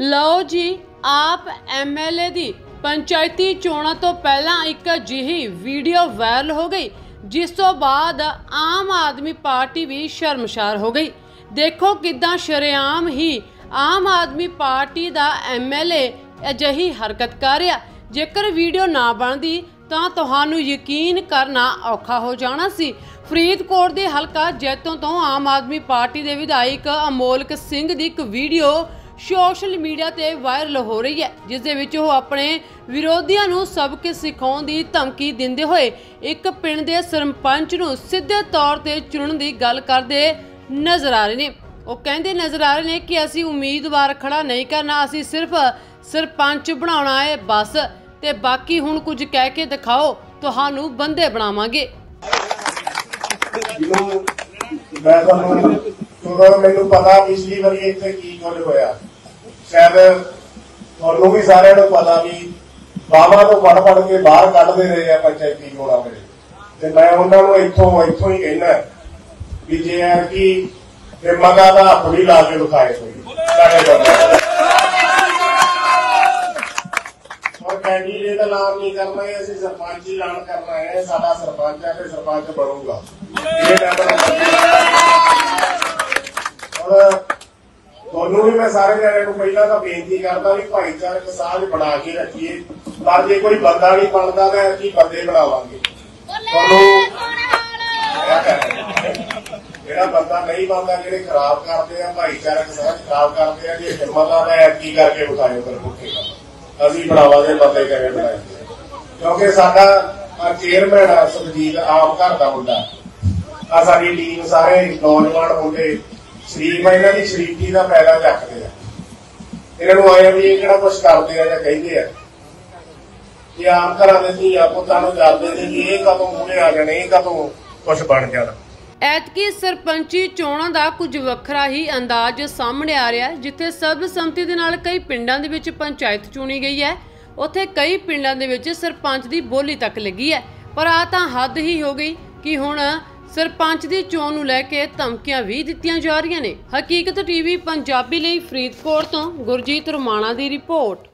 ਲਓ ਜੀ, ਆਪ MLA ਦੀ ਪੰਚਾਇਤੀ ਚੋਣਾਂ ਤੋਂ ਪਹਿਲਾਂ ਇੱਕ ਅਜਿਹੀ ਵੀਡੀਓ ਵਾਇਰਲ ਹੋ ਗਈ जिस तो बाद आम आदमी पार्टी भी शर्मसार हो गई। देखो किदां शरेआम ही आम आदमी पार्टी दा MLA अजिही हरकत कर रहा। जेकर वीडियो ना बनती तो तुहानू यकीन करना औखा हो जाना सी। फरीदकोट दे हलका जैतों तो आम आदमी पार्टी दे विधायक अमोलक सिंह दी एक वीडियो सोशल मीडिया ते वायरल हो रही है, जिस दे विच ओह अपने विरोधियों नूं सबक सिखाउण दी धमकी दिंदे होए एक पिंड दे सरपंच नूं सीधे तौर ते चुनण दी गल करदे नज़र आ रहे ने। ओह कहंदे नज़र आ रहे ने कि असीं उम्मीदवार खड़ा नहीं करना, असीं सिर्फ सरपंच बनाउणा है बस, ते बाकी हुण कुछ कह के दिखाओ तुहानूं बंदे बनावांगे। मैनू पता पिछली बारी इत्थे की कुछ होया, शायद तुहानू भी सारिआं नूं पता भी बावां तो पढ़ के बाहर कढदे रहे आ पंचायती चोणां ਵੇਲੇ, ते मैं उन्हां नूं इत्थों ही कहना भी जे है कि हिम्मत दा हत्थ भी ला के दिखाए और कैंडीडेट ऐलान नहीं करना है, असीं सरपंच ही ऐलान करना है। साडा सरपंच है ते सरपंच बनूगा। ਤੁਹਾਨੂੰ भी मैं सारे जने पहला तो बेनती करता भी भाईचारक साझ बना के रखिए, पर जे कोई बंदा नहीं बनता तो असीं बंदे बनावांगे। ਜਿਹੜਾ ਬੰਦਾ नहीं बनता, ਜਿਹੜੇ खराब करते हैं भाईचारक साझ खराब करते हैं, जे हिम्मत आ की करके विखाए फिर पुठे असीं बनावांगे बंदे किवें बनाएंगे। क्योंकि साडा चेयरमैन है सुखजीत आम घर का मुंडा, आ साडी टीम सारे नौजवान मुंडे शरीफ इन्हां दी शरीफी का फायदा चकते हैं। इन्हां नूं आए भी ये किहड़ा कुछ करते हैं जां कहिंदे आ कि आम घरां दे धीआं पुत्तां नूं डरदे ने कि इह कदों मूहरे आ जाणे, इह कदों कुछ बण जाणा। ਐਤਕੀ ਸਰਪੰਚੀ ਚੋਣਾਂ ਦਾ ਕੁਝ ਵੱਖਰਾ ਹੀ ਅੰਦਾਜ਼ ਸਾਹਮਣੇ ਆ ਰਿਹਾ ਹੈ। ਜਿੱਥੇ ਸਰਬਸੰਮਤੀ ਦੇ ਨਾਲ ਕਈ ਪਿੰਡਾਂ ਦੇ ਵਿੱਚ ਪੰਚਾਇਤ ਚੁਣੀ ਗਈ ਹੈ, ਉੱਥੇ ਕਈ ਪਿੰਡਾਂ ਦੇ ਵਿੱਚ ਸਰਪੰਚ ਦੀ ਬੋਲੀ ਤੱਕ ਲੱਗੀ ਹੈ। ਪਰ ਆ ਤਾਂ ਹੱਦ ਹੀ ਹੋ ਗਈ ਕਿ ਹੁਣ ਸਰਪੰਚ ਦੀ ਚੋਣ ਨੂੰ ਲੈ ਕੇ ਧਮਕੀਆਂ ਵੀ ਦਿੱਤੀਆਂ ਜਾ ਰਹੀਆਂ ਨੇ। ਹਕੀਕਤ TV ਪੰਜਾਬੀ ਲਈ ਫਰੀਦਕੋਟ ਤੋਂ ਗੁਰਜੀਤ ਰਮਾਣਾ ਦੀ ਰਿਪੋਰਟ।